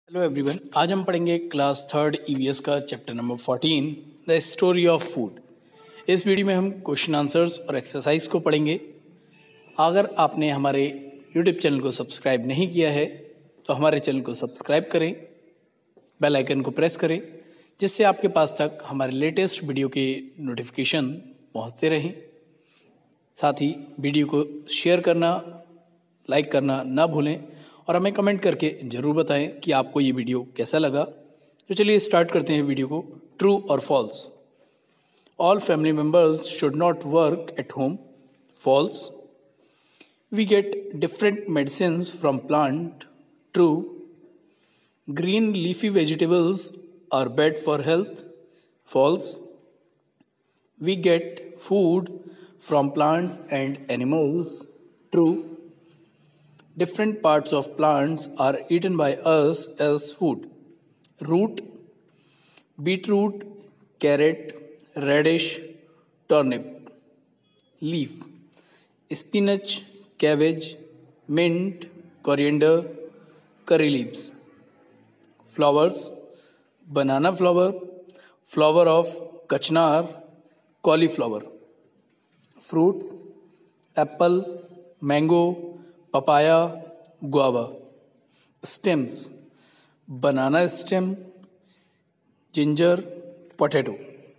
Hello everyone, आज हम पढ़ेंगे क्लास थर्ड ईवीएस का chapter number 14 the story of food. इस वीडियो में हम क्वेश्चन आंसर्स और एक्सरसाइज को पढ़ेंगे। अगर आपने हमारे यूट्यूब चैनल को सब्सक्राइब नहीं किया है तो हमारे चैनल को सब्सक्राइब करें, बेल आइकन को प्रेस करें, जिससे आपके पास तक हमारे लेटेस्ट वीडियो के नोटिफिकेशन पहुंचते रहें। साथ ही वीडियो को शेयर करना, लाइक करना ना भूलें और हमें कमेंट करके ज़रूर बताएं कि आपको ये वीडियो कैसा लगा। तो चलिए स्टार्ट करते हैं वीडियो को। ट्रू और false. All family members should not work at home. False. We get different medicines from plant. True. Green leafy vegetables are bad for health. False. We get food from plants and animals. True. Different parts of plants are eaten by us as food. Root, beetroot, carrot, radish, turnip. Leaf, spinach, cabbage, mint, coriander, curry leaves. Flowers, banana flower, flower of kachnar, cauliflower. Fruits, apple, mango, papaya, guava. Stems, banana stem, ginger, potato.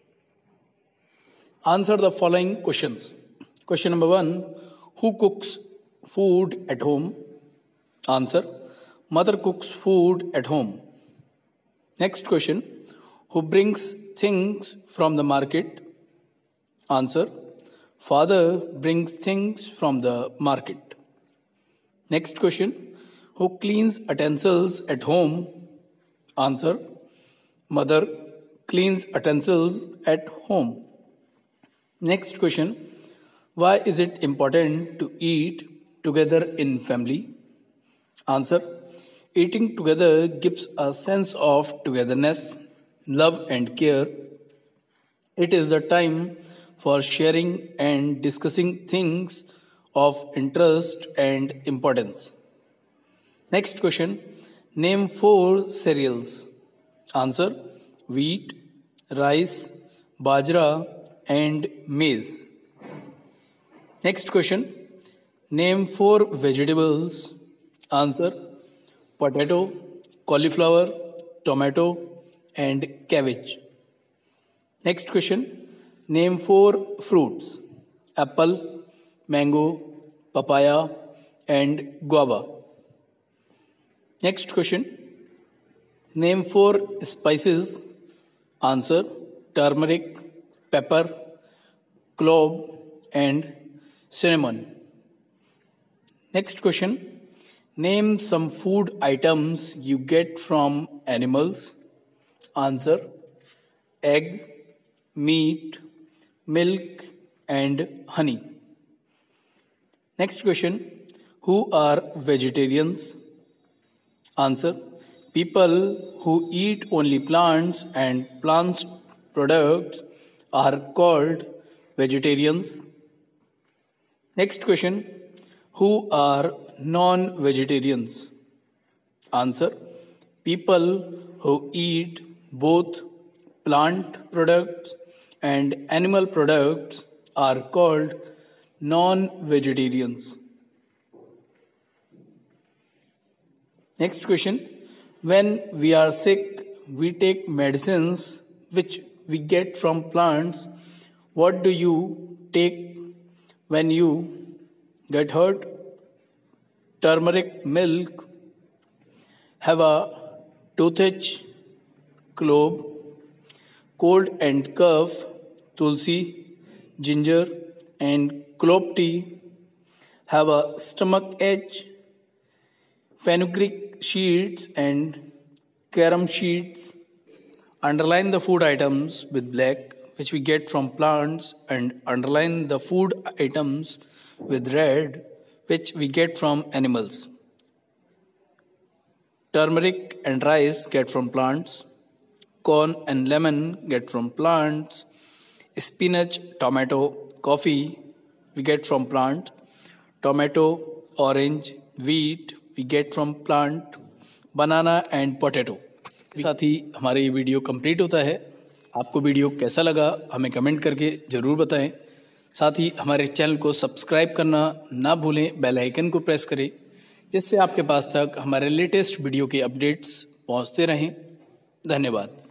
Answer the following questions. Question number 1, who cooks food at home? Answer, mother cooks food at home. Next question, who brings things from the market? Answer, father brings things from the market. Next question, who cleans utensils at home? Answer, mother cleans utensils at home. Next question, why is it important to eat together in family? Answer, eating together gives a sense of togetherness, love and care. It is the time for sharing and discussing things of interest and importance. Next question, name 4 cereals. Answer, wheat, rice, bajra and maize. Next question, name 4 vegetables. Answer, potato, cauliflower, tomato and cabbage. Next question, name 4 fruits. Apple, mango, papaya and guava. Next question, name 4 spices. Answer, turmeric, pepper, clove and cinnamon. Next question, name some food items you get from animals. Answer, egg, meat, milk and honey. Next question, who are vegetarians? Answer, people who eat only plants and plant products are called vegetarians. Next question, who are non-vegetarians? Answer, people who eat both plant products and animal products are called non-vegetarians. Next question, when we are sick, we take medicines which we get from plants. What do you take when you get hurt? Turmeric milk. Have a toothache, clove. Cold and cough, tulsi, ginger and clove tea. Have a stomach ache, fenugreek sheets and carom sheets. Underline the food items with black which we get from plants and underline the food items with red which we get from animals. Turmeric and rice get from plants. Corn and lemon get from plants. Spinach, tomato, coffee we get from plant. Tomato, orange, wheat we get from plant. Banana and potato. साथ ही हमारा ये video complete होता है। आपको video कैसा लगा हमें कमेंट करके ज़रूर बताएं। साथ ही हमारे चैनल को सब्सक्राइब करना ना भूलें, बेल आइकन को प्रेस करें जिससे आपके पास तक हमारे लेटेस्ट वीडियो के अपडेट्स पहुंचते रहें। धन्यवाद।